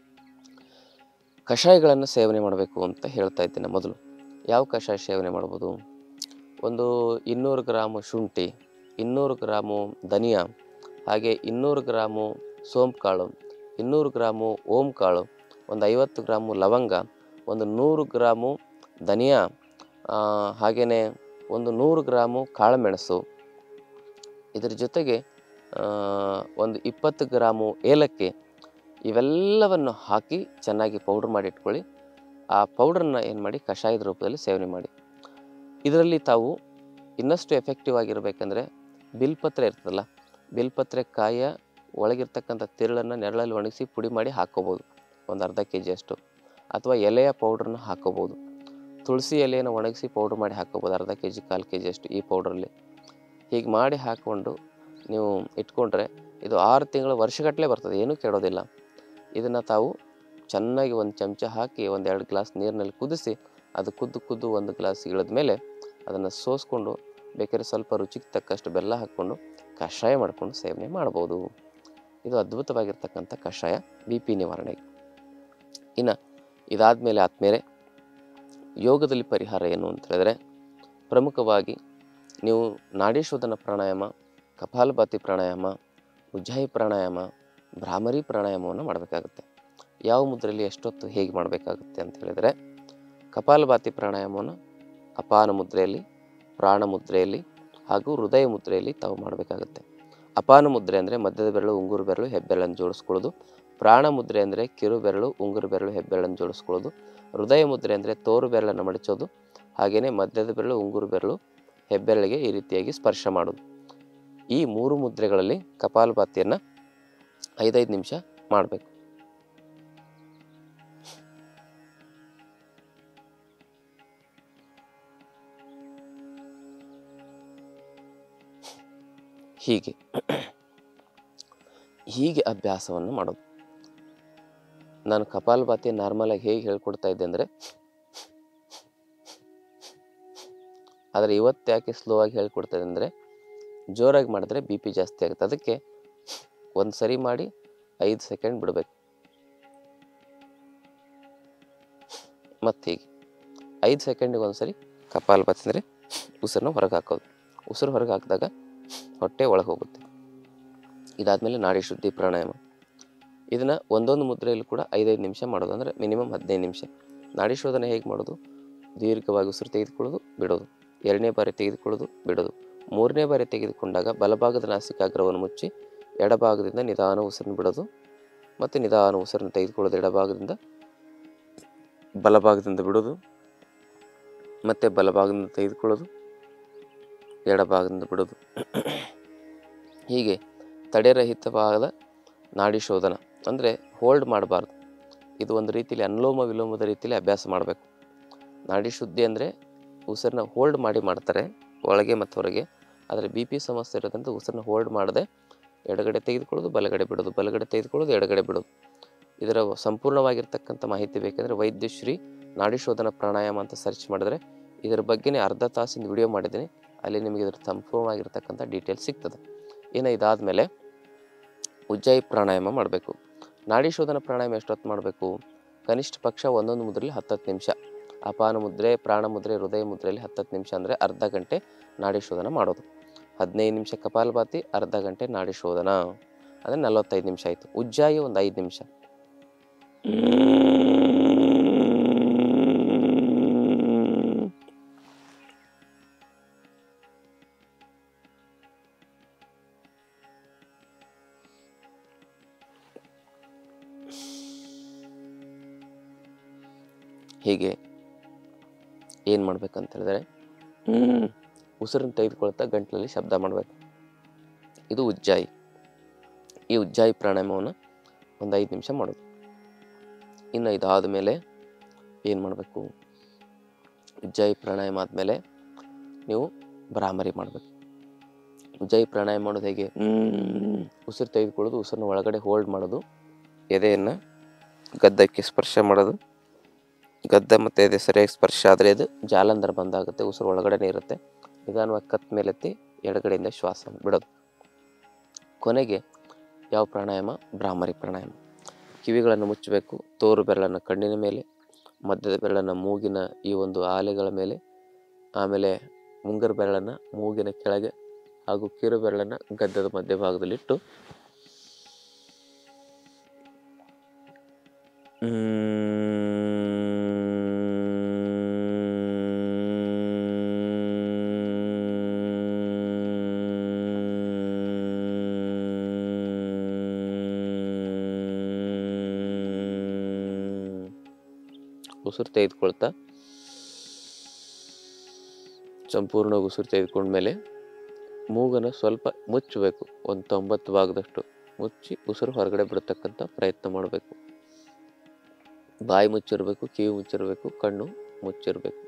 A: ಕಷಾಯಗಳನ್ನು ಸೇವನೆ ಮಾಡಬೇಕು ಅಂತ ಹೇಳ್ತಾ ಇದ್ದೇನೆ. ಮೊದಲು ಯಾವ ಕಷಾಯ ಸೇವನೆ ಮಾಡ್ಬೋದು? ಒಂದು ಇನ್ನೂರು ಗ್ರಾಮು ಶುಂಠಿ, ಇನ್ನೂರು ಗ್ರಾಮು ಧನಿಯಾ, ಹಾಗೆ ಇನ್ನೂರು ಗ್ರಾಮು ಸೋಂಪು ಕಾಳು, ಇನ್ನೂರು ಗ್ರಾಮು ಓಂ ಕಾಳು, ಒಂದು ಐವತ್ತು ಗ್ರಾಮು ಲವಂಗ, ಒಂದು ನೂರು ಗ್ರಾಮು ಧನಿಯಾ, ಹಾಗೆಯೇ ಒಂದು ನೂರು ಗ್ರಾಮು ಕಾಳುಮೆಣಸು, ಇದರ ಜೊತೆಗೆ ಒಂದು ಇಪ್ಪತ್ತು ಗ್ರಾಮು ಏಲಕ್ಕಿ, ಇವೆಲ್ಲವನ್ನು ಹಾಕಿ ಚೆನ್ನಾಗಿ ಪೌಡ್ರ್ ಮಾಡಿ ಇಟ್ಕೊಳ್ಳಿ. ಆ ಪೌಡ್ರನ್ನ ಏನು ಮಾಡಿ ಕಷಾಯದ ರೂಪದಲ್ಲಿ ಸೇವನೆ ಮಾಡಿ. ಇದರಲ್ಲಿ ತಾವು ಇನ್ನಷ್ಟು ಎಫೆಕ್ಟಿವ್ ಆಗಿರಬೇಕಂದ್ರೆ ಬಿಲ್ಪತ್ರೆ ಇರ್ತದಲ್ಲ, ಬಿಲ್ಪತ್ರೆ ಕಾಯಿಯ ಒಳಗಿರ್ತಕ್ಕಂಥ ತಿರುಳನ್ನು ನೆರಳಲ್ಲಿ ಒಣಗಿಸಿ ಪುಡಿ ಮಾಡಿ ಹಾಕ್ಕೋಬೋದು ಒಂದು ಅರ್ಧ ಕೆ ಜಿಯಷ್ಟು, ಅಥವಾ ಎಲೆಯ ಪೌಡ್ರನ್ನ ಹಾಕ್ಕೋಬೋದು. ತುಳಸಿ ಎಲೆಯನ್ನು ಒಣಗಿಸಿ ಪೌಡ್ರ್ ಮಾಡಿ ಹಾಕ್ಕೋಬೋದು ಅರ್ಧ ಕೆ ಜಿ ಕಾಲು ಕೆ ಜಿಯಷ್ಟು ಈ ಪೌಡ್ರಲ್ಲಿ. ಹೀಗೆ ಮಾಡಿ ಹಾಕ್ಕೊಂಡು ನೀವು ಇಟ್ಕೊಂಡ್ರೆ ಇದು ಆರು ತಿಂಗಳು ವರ್ಷಗಟ್ಟಲೆ ಬರ್ತದೆ, ಏನೂ ಕೆಡೋದಿಲ್ಲ. ಇದನ್ನು ತಾವು ಚೆನ್ನಾಗಿ ಒಂದು ಚಮಚ ಹಾಕಿ ಒಂದು ಎರಡು ಗ್ಲಾಸ್ ನೀರಿನಲ್ಲಿ ಕುದಿಸಿ, ಅದು ಕುದ್ದು ಕುದ್ದು ಒಂದು ಗ್ಲಾಸ್ ಇಳಿದ ಮೇಲೆ ಅದನ್ನು ಸೋಸ್ಕೊಂಡು ಬೇಕಾದ್ರೆ ಸ್ವಲ್ಪ ರುಚಿಗೆ ತಕ್ಕಷ್ಟು ಬೆಲ್ಲ ಹಾಕ್ಕೊಂಡು ಕಷಾಯ ಮಾಡ್ಕೊಂಡು ಸೇವನೆ ಮಾಡ್ಬೋದು. ಇದು ಅದ್ಭುತವಾಗಿರ್ತಕ್ಕಂಥ ಕಷಾಯ ಬಿ ಪಿ ನಿವಾರಣೆಗೆ. ಇನ್ನು ಇದಾದಮೇಲೆ ಆದಮೇಲೆ ಯೋಗದಲ್ಲಿ ಪರಿಹಾರ ಏನು ಅಂತ ಹೇಳಿದ್ರೆ, ಪ್ರಮುಖವಾಗಿ ನೀವು ನಾಡೀಶೋಧನ ಪ್ರಾಣಾಯಾಮ, ಕಪಾಲಭಾತಿ ಪ್ರಾಣಾಯಾಮ, ಉಜ್ಜಾಯಿ ಪ್ರಾಣಾಯಾಮ, ಭ್ರಾಮರಿ ಪ್ರಾಣಾಯಾಮವನ್ನು ಮಾಡಬೇಕಾಗುತ್ತೆ. ಯಾವ ಮುದ್ರೆಯಲ್ಲಿ ಎಷ್ಟೊತ್ತು ಹೇಗೆ ಮಾಡಬೇಕಾಗುತ್ತೆ ಅಂತ ಹೇಳಿದರೆ, ಕಪಾಲಭಾತಿ ಪ್ರಾಣಾಯಾಮವನ್ನು ಅಪಾನ ಮುದ್ರೆಯಲ್ಲಿ, ಪ್ರಾಣ ಮುದ್ರೆಯಲ್ಲಿ ಹಾಗೂ ಹೃದಯ ಮುದ್ರೆಯಲ್ಲಿ ತಾವು ಮಾಡಬೇಕಾಗುತ್ತೆ. ಅಪಾನ ಮುದ್ರೆ ಅಂದರೆ ಮಧ್ಯದ ಬೆರಳು, ಉಂಗುರು ಬೆರಳು, ಹೆಬ್ಬೆರಳನ್ನು ಜೋಡಿಸ್ಕೊಳ್ಳೋದು. ಪ್ರಾಣ ಮುದ್ರೆ ಅಂದರೆ ಕಿರು ಬೆರಳು, ಉಂಗುರು ಬೆರಳು, ಹೆಬ್ಬೆರಳನ್ನು ಜೋಡಿಸ್ಕೊಳ್ಳೋದು. ಹೃದಯ ಮುದ್ರೆ ಅಂದರೆ ತೋರು ಬೆರಳನ್ನು ಮಡಚೋದು, ಹಾಗೆಯೇ ಮಧ್ಯದ ಬೆರಳು, ಉಂಗುರು ಬೆರಳು, ಹೆಬ್ಬೆರಳಿಗೆ ಈ ರೀತಿಯಾಗಿ ಸ್ಪರ್ಶ ಮಾಡೋದು. ಈ ಮೂರು ಮುದ್ರೆಗಳಲ್ಲಿ ಕಪಾಲಭಾತಿಯನ್ನು ಐದೈದು ನಿಮಿಷ ಮಾಡಬೇಕು. ಹೀಗೆ ಹೀಗೆ ಅಭ್ಯಾಸವನ್ನು ಮಾಡೋದು. ನಾನು ಕಪಾಲಭಾತಿ ನಾರ್ಮಲಾಗಿ ಹೇಗೆ ಹೇಳ್ಕೊಡ್ತಾ ಇದ್ದೆ ಅಂದರೆ, ಆದರೆ ಇವತ್ತು ಯಾಕೆ ಸ್ಲೋ ಆಗಿ ಹೇಳ್ಕೊಡ್ತಾ ಇದ್ದೆ ಅಂದರೆ, ಜೋರಾಗಿ ಮಾಡಿದ್ರೆ ಬಿ ಪಿ ಜಾಸ್ತಿ ಆಗುತ್ತೆ. ಅದಕ್ಕೆ ಒಂದು ಸರಿ ಮಾಡಿ ಐದು ಸೆಕೆಂಡ್ ಬಿಡಬೇಕು. ಮತ್ತು ಹೀಗೆ ಐದು ಸೆಕೆಂಡಿಗೆ ಒಂದ್ಸರಿ ಕಪಾಲಭಾತಿ ಅಂದರೆ ಉಸಿರನ್ನ ಹೊರಗೆ ಹಾಕೋದು. ಉಸಿರು ಹೊರಗೆ ಹಾಕಿದಾಗ ಹೊಟ್ಟೆ ಒಳಗೆ ಹೋಗುತ್ತೆ. ಇದಾದಮೇಲೆ ನಾಡಿ ಶುದ್ಧಿ ಪ್ರಾಣಾಯಾಮ. ಇದನ್ನು ಒಂದೊಂದು ಮುದ್ರೆಯಲ್ಲಿ ಕೂಡ ಐದೈದು ನಿಮಿಷ ಮಾಡೋದು, ಅಂದರೆ ಮಿನಿಮಮ್ ಹದಿನೈದು ನಿಮಿಷ. ನಾಡಿ ಶೋಧನೆ ಹೇಗೆ ಮಾಡೋದು? ದೀರ್ಘವಾಗಿ ಉಸಿರು ತೆಗೆದುಕೊಳ್ಳೋದು, ಬಿಡೋದು. ಎರಡನೇ ಬಾರಿ ತೆಗೆದುಕೊಳ್ಳೋದು, ಬಿಡೋದು. ಮೂರನೇ ಬಾರಿ ತೆಗೆದುಕೊಂಡಾಗ ಬಲಭಾಗದ ನಾಸಿಕಾಗ್ರವನ್ನು ಮುಚ್ಚಿ ಎಡಭಾಗದಿಂದ ನಿಧಾನ ಉಸಿರನ್ನು ಬಿಡೋದು, ಮತ್ತು ನಿಧಾನ ಉಸಿರನ್ನು ತೆಗೆದುಕೊಳ್ಳೋದು. ಎಡಭಾಗದಿಂದ ಬಲಭಾಗದಿಂದ ಬಿಡೋದು, ಮತ್ತು ಬಲಭಾಗದಿಂದ ತೆಗೆದುಕೊಳ್ಳೋದು, ಎಡಭಾಗದಿಂದ ಬಿಡೋದು. ಹೀಗೆ ತಡೆರಹಿತವಾದ ನಾಡಿ ಶೋಧನ, ಅಂದರೆ ಹೋಲ್ಡ್ ಮಾಡಬಾರ್ದು. ಇದು ಒಂದು ರೀತಿಯಲ್ಲಿ ಅನುಲೋಮ ವಿಲೋಮದ ರೀತಿಯಲ್ಲಿ ಅಭ್ಯಾಸ ಮಾಡಬೇಕು. ನಾಡಿ ಶುದ್ಧಿ ಅಂದರೆ ಉಸಿರನ್ನ ಹೋಲ್ಡ್ ಮಾಡಿ ಮಾಡ್ತಾರೆ ಒಳಗೆ ಮತ್ತು ಹೊರಗೆ. ಆದರೆ ಬಿ ಪಿ ಸಮಸ್ಯೆ ಇರೋದ್ರಿಂದ ಉಸಿರನ್ನ ಹೋಲ್ಡ್ ಮಾಡದೆ ಎಡಗಡೆ ತೆಗೆದುಕೊಳ್ಳೋದು, ಬಲಗಡೆ ಬಿಡೋದು, ಬಲಗಡೆ ತೆಗೆದುಕೊಳ್ಳೋದು, ಎಡಗಡೆ ಬಿಡೋದು. ಇದರ ಸಂಪೂರ್ಣವಾಗಿರ್ತಕ್ಕಂಥ ಮಾಹಿತಿ ಬೇಕೆಂದರೆ ವೈದ್ಯಶ್ರೀ ನಾಡಿ ಶೋಧನ ಪ್ರಾಣಾಯಾಮ ಅಂತ ಸರ್ಚ್ ಮಾಡಿದ್ರೆ ಇದರ ಬಗ್ಗೆನೇ ಅರ್ಧ ತಾಸಿಂದ ವಿಡಿಯೋ ಮಾಡಿದ್ದೀನಿ. ಅಲ್ಲಿ ನಿಮಗೆ ಇದರ ಸಂಪೂರ್ಣವಾಗಿರ್ತಕ್ಕಂಥ ಡೀಟೇಲ್ಸ್ ಸಿಗ್ತದೆ. ಇನ್ನು ಇದಾದಮೇಲೆ ಉಜ್ಜಾಯಿ ಪ್ರಾಣಾಯಾಮ ಮಾಡಬೇಕು. ನಾಡಿ ಶೋಧನ ಪ್ರಾಣಾಯಾಮ ಎಷ್ಟೊತ್ತು ಮಾಡಬೇಕು? ಕನಿಷ್ಠ ಪಕ್ಷ ಒಂದೊಂದು ಮುದ್ರೆಯಲ್ಲಿ ಹತ್ತತ್ತು ನಿಮಿಷ. ಅಪಾನ ಮುದ್ರೆ, ಪ್ರಾಣ ಮುದ್ರೆ, ಹೃದಯ ಮುದ್ರೆಯಲ್ಲಿ ಹತ್ತತ್ತು ನಿಮಿಷ, ಅಂದರೆ ಅರ್ಧ ಗಂಟೆ ನಾಡಿ ಶೋಧನ ಮಾಡೋದು. ಹದಿನೈದು ನಿಮಿಷ ಕಪಾಲಭಾತಿ, ಅರ್ಧ ಗಂಟೆ ನಾಡಿ ಶೋಧನ, ಅಂದರೆ ನಲವತ್ತೈದು ನಿಮಿಷ ಆಯಿತು. ಉಜ್ಜಾಯಿ ಒಂದು ಐದು ನಿಮಿಷ. ಹೀಗೆ ಏನು ಮಾಡ್ಬೇಕಂತ ಹೇಳಿದ್ರೆ ಉಸಿರನ್ನು ತೆಗೆದುಕೊಳ್ತಾ ಗಂಟಲಲ್ಲಿ ಶಬ್ದ ಮಾಡಬೇಕು. ಇದು ಉಜ್ಜಾಯಿ. ಈ ಉಜ್ಜಾಯಿ ಪ್ರಾಣಾಯಾಮವನ್ನು ಒಂದು ಐದು ನಿಮಿಷ ಮಾಡೋದು. ಇನ್ನು ಇದಾದ ಮೇಲೆ ಏನು ಮಾಡಬೇಕು? ಉಜ್ಜಾಯಿ ಪ್ರಾಣಾಯಾಮ ಆದಮೇಲೆ ನೀವು ಭ್ರಾಮರಿ ಮಾಡಬೇಕು. ಉಜ್ಜಾಯಿ ಪ್ರಾಣಾಯಾಮ ಮಾಡೋದು ಹೇಗೆ? ಉಸಿರು ತೆಗೆದುಕೊಳ್ಳೋದು, ಉಸಿರನ್ನ ಒಳಗಡೆ ಹೋಲ್ಡ್ ಮಾಡೋದು, ಎದೆಯನ್ನು ಗದ್ದಕ್ಕೆ ಸ್ಪರ್ಶ ಮಾಡೋದು. ಗದ್ದ ಮತ್ತು ಎದೆ ಸರಿಯಾಗಿ ಸ್ಪರ್ಶ ಆದರೆ ಅದು ಜಾಲಂಧರ ಬಂದಾಗುತ್ತೆ, ಉಸಿರು ಒಳಗಡೆನೇ ಇರುತ್ತೆ. ನಿಧಾನವಾಗಿ ಕತ್ ಮೇಲೆತ್ತಿ ಎಡಗಡೆಯಿಂದ ಶ್ವಾಸ ಬಿಡೋದು. ಕೊನೆಗೆ ಯಾವ ಪ್ರಾಣಾಯಾಮ? ಭ್ರಾಮರಿ ಪ್ರಾಣಾಯಾಮ. ಕಿವಿಗಳನ್ನು ಮುಚ್ಚಬೇಕು. ತೋರು ಬೆರಳನ್ನು ಕಣ್ಣಿನ ಮೇಲೆ, ಮಧ್ಯದ ಬೆರಳನ್ನು ಮೂಗಿನ ಈ ಒಂದು ಆಲೆಗಳ ಮೇಲೆ, ಆಮೇಲೆ ಮುಂಗರ ಬೆರಳನ್ನು ಮೂಗಿನ ಕೆಳಗೆ ಹಾಗೂ ಕಿರು ಬೆರಳನ್ನು ಗದ್ದದ ಮಧ್ಯಭಾಗದಲ್ಲಿಟ್ಟು ಉಸಿರು ತೆಗೆದುಕೊಳ್ತಾ ಸಂಪೂರ್ಣ ಉಸಿರು ತೆಗೆದುಕೊಂಡ್ಮೇಲೆ ಮೂಗನ್ನು ಸ್ವಲ್ಪ ಮುಚ್ಚಬೇಕು. ಒಂದು ತೊಂಬತ್ತು ಭಾಗದಷ್ಟು ಮುಚ್ಚಿ ಉಸಿರು ಹೊರಗಡೆ ಬಿಡತಕ್ಕಂಥ ಪ್ರಯತ್ನ ಮಾಡಬೇಕು. ಬಾಯಿ ಮುಚ್ಚಿರಬೇಕು, ಕಿವಿ ಮುಚ್ಚಿರಬೇಕು, ಕಣ್ಣು ಮುಚ್ಚಿರಬೇಕು.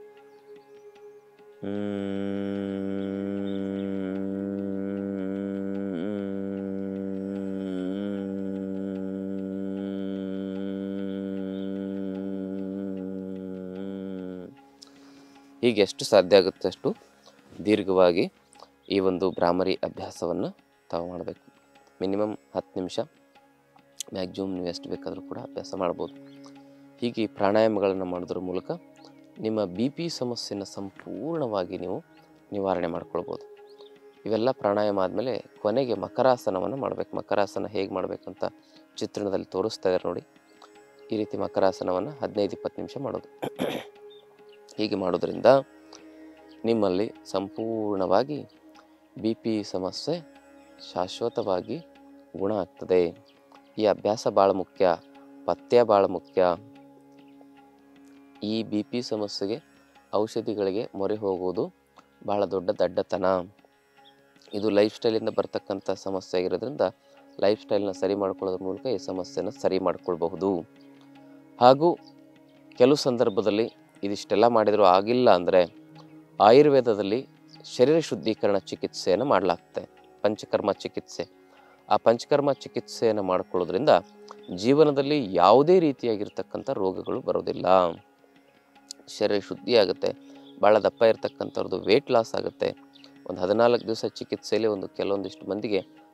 A: ಹೀಗೆ ಎಷ್ಟು ಸಾಧ್ಯ ಆಗುತ್ತೆ ಅಷ್ಟು ದೀರ್ಘವಾಗಿ ಈ ಒಂದು ಭ್ರಾಮರಿ ಅಭ್ಯಾಸವನ್ನು ತಾವು ಮಾಡಬೇಕು. ಮಿನಿಮಮ್ ಹತ್ತು ನಿಮಿಷ, ಮ್ಯಾಕ್ಸಿಮಮ್ ನೀವು ಎಷ್ಟು ಬೇಕಾದರೂ ಕೂಡ ಅಭ್ಯಾಸ ಮಾಡ್ಬೋದು. ಹೀಗೆ ಪ್ರಾಣಾಯಾಮಗಳನ್ನು ಮಾಡೋದ್ರ ಮೂಲಕ ನಿಮ್ಮ ಬಿ ಪಿ ಸಮಸ್ಯೆನ ಸಂಪೂರ್ಣವಾಗಿ ನೀವು ನಿವಾರಣೆ ಮಾಡ್ಕೊಳ್ಬೋದು. ಇವೆಲ್ಲ ಪ್ರಾಣಾಯಾಮ ಆದಮೇಲೆ ಕೊನೆಗೆ ಮಕರಾಸನವನ್ನು ಮಾಡಬೇಕು. ಮಕರಾಸನ ಹೇಗೆ ಮಾಡಬೇಕಂತ ಚಿತ್ರಣದಲ್ಲಿ ತೋರಿಸ್ತಾ ಇದ್ದಾರೆ ನೋಡಿ. ಈ ರೀತಿ ಮಕರಾಸನವನ್ನು ಹದಿನೈದು ಇಪ್ಪತ್ತು ನಿಮಿಷ ಮಾಡೋದು. ಹೀಗೆ ಮಾಡೋದ್ರಿಂದ ನಿಮ್ಮಲ್ಲಿ ಸಂಪೂರ್ಣವಾಗಿ ಬಿ ಪಿ ಸಮಸ್ಯೆ ಶಾಶ್ವತವಾಗಿ ಗುಣ ಆಗ್ತದೆ. ಈ ಅಭ್ಯಾಸ ಭಾಳ ಮುಖ್ಯ, ಪಥ್ಯ ಭಾಳ ಮುಖ್ಯ. ಈ ಬಿ ಪಿ ಸಮಸ್ಯೆಗೆ ಔಷಧಿಗಳಿಗೆ ಮೊರೆ ಹೋಗೋದು ಭಾಳ ದೊಡ್ಡ ದಡ್ಡತನ. ಇದು ಲೈಫ್ ಸ್ಟೈಲಿಂದ ಬರ್ತಕ್ಕಂಥ ಸಮಸ್ಯೆ ಆಗಿರೋದ್ರಿಂದ ಲೈಫ್ ಸ್ಟೈಲ್ನ ಸರಿ ಮಾಡ್ಕೊಳ್ಳೋದ್ರ ಮೂಲಕ ಈ ಸಮಸ್ಯೆನ ಸರಿ ಮಾಡ್ಕೊಳ್ಬಹುದು. ಹಾಗೂ ಕೆಲವು ಸಂದರ್ಭದಲ್ಲಿ ಇದಿಷ್ಟೆಲ್ಲ ಮಾಡಿದರೂ ಆಗಿಲ್ಲ ಅಂದರೆ ಆಯುರ್ವೇದದಲ್ಲಿ ಶರೀರ ಶುದ್ಧೀಕರಣ ಚಿಕಿತ್ಸೆಯನ್ನು ಮಾಡಲಾಗ್ತದೆ, ಪಂಚಕರ್ಮ ಚಿಕಿತ್ಸೆ. ಆ ಪಂಚಕರ್ಮ ಚಿಕಿತ್ಸೆಯನ್ನು ಮಾಡಿಕೊಳ್ಳೋದ್ರಿಂದ ಜೀವನದಲ್ಲಿ ಯಾವುದೇ ರೀತಿಯಾಗಿರ್ತಕ್ಕಂಥ ರೋಗಗಳು ಬರೋದಿಲ್ಲ. ಶರೀರ ಶುದ್ಧಿ ಆಗುತ್ತೆ. ಭಾಳ ದಪ್ಪ ಇರ್ತಕ್ಕಂಥವ್ರದ್ದು ವೆಯ್ಟ್ ಲಾಸ್ ಆಗುತ್ತೆ. ಒಂದು ಹದಿನಾಲ್ಕು ದಿವಸ ಚಿಕಿತ್ಸೆಯಲ್ಲಿ ಒಂದು ಕೆಲವೊಂದಿಷ್ಟು ಮಂದಿಗೆ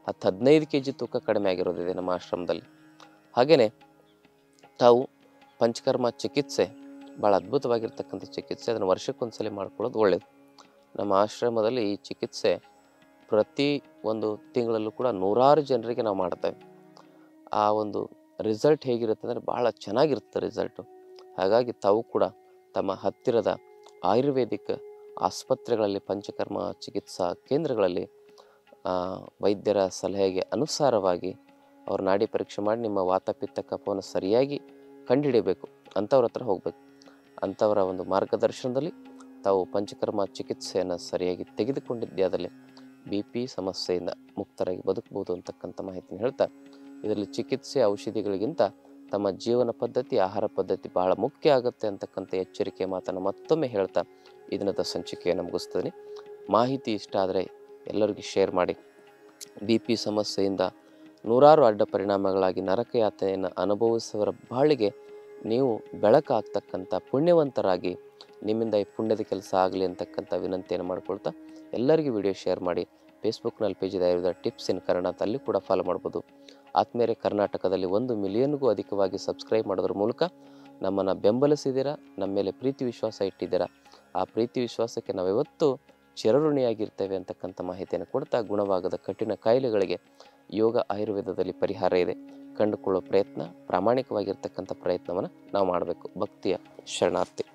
A: ಹತ್ತು ಹದಿನೈದು ಕೆ ಜಿ ತೂಕ ಕಡಿಮೆ ಆಗಿರೋದಿದೆ ನಮ್ಮ ಆಶ್ರಮದಲ್ಲಿ. ಹಾಗೆಯೇ ತಾವು ಪಂಚಕರ್ಮ ಚಿಕಿತ್ಸೆ ಭಾಳ ಅದ್ಭುತವಾಗಿರ್ತಕ್ಕಂಥ ಚಿಕಿತ್ಸೆ, ಅದನ್ನು ವರ್ಷಕ್ಕೊಂದ್ಸಲಿ ಮಾಡ್ಕೊಳ್ಳೋದು ಒಳ್ಳೆಯದು. ನಮ್ಮ ಆಶ್ರಮದಲ್ಲಿ ಈ ಚಿಕಿತ್ಸೆ ಪ್ರತಿ ಒಂದು ತಿಂಗಳಲ್ಲೂ ಕೂಡ ನೂರಾರು ಜನರಿಗೆ ನಾವು ಮಾಡ್ತೇವೆ. ಆ ಒಂದು ರಿಸಲ್ಟ್ ಹೇಗಿರುತ್ತೆ ಅಂದರೆ ಭಾಳ ಚೆನ್ನಾಗಿರುತ್ತೆ ರಿಸಲ್ಟು. ಹಾಗಾಗಿ ತಾವು ಕೂಡ ತಮ್ಮ ಹತ್ತಿರದ ಆಯುರ್ವೇದಿಕ್ ಆಸ್ಪತ್ರೆಗಳಲ್ಲಿ, ಪಂಚಕರ್ಮ ಚಿಕಿತ್ಸಾ ಕೇಂದ್ರಗಳಲ್ಲಿ ವೈದ್ಯರ ಸಲಹೆಗೆ ಅನುಸಾರವಾಗಿ ಅವ್ರ ನಾಡಿ ಪರೀಕ್ಷೆ ಮಾಡಿ ನಿಮ್ಮ ವಾತ ಪಿತ್ತ ಕಫವನ್ನು ಸರಿಯಾಗಿ ಕಂಡುಹಿಡಿಯಬೇಕು. ಅಂಥವ್ರ ಹತ್ರ ಹೋಗಬೇಕು. ಅಂಥವರ ಒಂದು ಮಾರ್ಗದರ್ಶನದಲ್ಲಿ ತಾವು ಪಂಚಕರ್ಮ ಚಿಕಿತ್ಸೆಯನ್ನು ಸರಿಯಾಗಿ ತೆಗೆದುಕೊಂಡಿದ್ದಾದಲ್ಲಿ ಬಿ ಪಿ ಸಮಸ್ಯೆಯಿಂದ ಮುಕ್ತರಾಗಿ ಬದುಕಬಹುದು ಅಂತಕ್ಕಂಥ ಮಾಹಿತಿನ ಹೇಳ್ತಾ, ಇದರಲ್ಲಿ ಚಿಕಿತ್ಸೆ ಔಷಧಿಗಳಿಗಿಂತ ತಮ್ಮ ಜೀವನ ಪದ್ಧತಿ, ಆಹಾರ ಪದ್ಧತಿ ಬಹಳ ಮುಖ್ಯ ಆಗುತ್ತೆ ಅಂತಕ್ಕಂಥ ಎಚ್ಚರಿಕೆ ಮಾತನ್ನು ಮತ್ತೊಮ್ಮೆ ಹೇಳ್ತಾ ಈ ದಿನದ ಸಂಚಿಕೆಯನ್ನು ಮುಗಿಸ್ತೀನಿ. ಮಾಹಿತಿ ಇಷ್ಟ ಆದರೆ ಎಲ್ಲರಿಗೂ ಶೇರ್ ಮಾಡಿ. ಬಿ ಪಿ ಸಮಸ್ಯೆಯಿಂದ ನೂರಾರು ಅಡ್ಡ ಪರಿಣಾಮಗಳಾಗಿ ನರಕಯಾತನೆಯನ್ನು ಅನುಭವಿಸುವವರ ಬಾಳಿಗೆ ನೀವು ಬೆಳಕಾಗ್ತಕ್ಕಂಥ ಪುಣ್ಯವಂತರಾಗಿ ನಿಮ್ಮಿಂದ ಈ ಪುಣ್ಯದ ಕೆಲಸ ಆಗಲಿ ಅಂತಕ್ಕಂಥ ವಿನಂತಿಯನ್ನು ಮಾಡ್ಕೊಳ್ತಾ ಎಲ್ಲರಿಗೂ ವಿಡಿಯೋ ಶೇರ್ ಮಾಡಿ. ಫೇಸ್ಬುಕ್ನಲ್ಲಿ ಪೇಜ್ ಇದೆ ಆಯುರ್ವೇದ ಟಿಪ್ಸ್ ಇನ್ ಕನ್ನಡ ಅಂತ, ಅಲ್ಲಿ ಕೂಡ ಫಾಲೋ ಮಾಡ್ಬೋದು. ಆತ್ಮೇರೆ ಕರ್ನಾಟಕದಲ್ಲಿ ಒಂದು ಮಿಲಿಯನ್ಗೂ ಅಧಿಕವಾಗಿ ಸಬ್ಸ್ಕ್ರೈಬ್ ಮಾಡೋದ್ರ ಮೂಲಕ ನಮ್ಮನ್ನು ಬೆಂಬಲಿಸಿದ್ದೀರಾ, ನಮ್ಮ ಮೇಲೆ ಪ್ರೀತಿ ವಿಶ್ವಾಸ ಇಟ್ಟಿದ್ದೀರಾ. ಆ ಪ್ರೀತಿ ವಿಶ್ವಾಸಕ್ಕೆ ನಾವಿವತ್ತು ಚಿರಋಣಿಯಾಗಿರ್ತೇವೆ ಅಂತಕ್ಕಂಥ ಮಾಹಿತಿಯನ್ನು ಕೊಡ್ತಾ, ಗುಣವಾಗದ ಕಠಿಣ ಕಾಯಿಲೆಗಳಿಗೆ ಯೋಗ ಆಯುರ್ವೇದದಲ್ಲಿ ಪರಿಹಾರ ಇದೆ. ಕಂಡುಕೊಳ್ಳೋ ಪ್ರಯತ್ನ, ಪ್ರಾಮಾಣಿಕವಾಗಿರ್ತಕ್ಕಂಥ ಪ್ರಯತ್ನವನ್ನು ನಾವು ಮಾಡಬೇಕು. ಭಕ್ತಿಯ ಶರಣಾರ್ಥಿ.